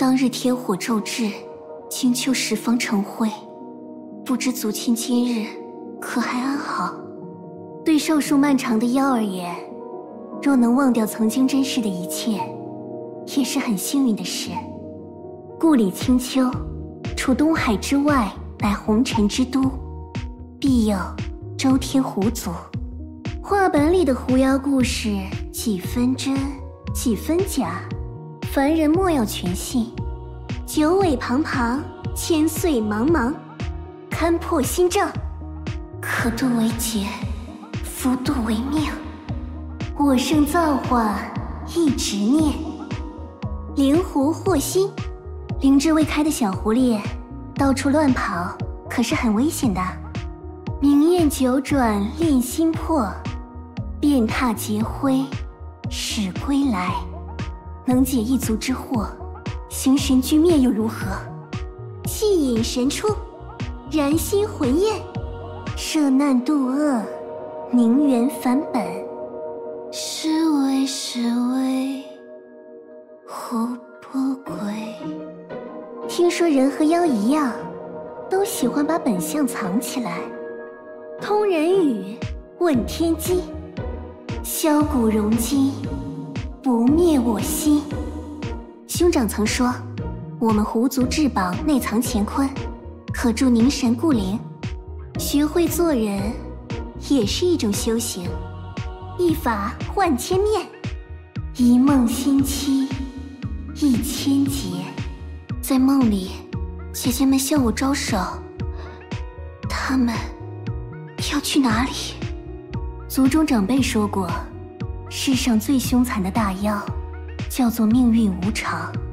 当日天火骤至，金秋十方成灰，不知祖亲今日可还安好？对寿数漫长的妖而言，若能忘掉曾经真实的一切，也是很幸运的事。故里清秋，除东海之外，乃红尘之都，必有周天狐族。话本里的狐妖故事，几分真，几分假，凡人莫要全信。九尾茫茫，千岁茫茫，勘破心障，可渡为劫，夫渡为命。我生造化，一执念。灵狐祸心，灵智未开的小狐狸到处乱跑，可是很危险的。明艳九转，恋心魄，遍踏劫灰，始归来。能解一族之祸，行神俱灭又如何？气引神出，燃心魂焰，摄难渡恶，宁缘返本。是为是为，狐不归。听说人和妖一样，都喜欢把本相藏起来。通人语，问天机，削骨融筋，不灭我心。兄长曾说，我们狐族至宝内藏乾坤，可助凝神固灵。学会做人，也是一种修行。一法万千面，一梦心期，一千劫。在梦里，姐姐们向我招手，他们要去哪里？族中长辈说过，世上最凶残的大妖，叫做命运无常。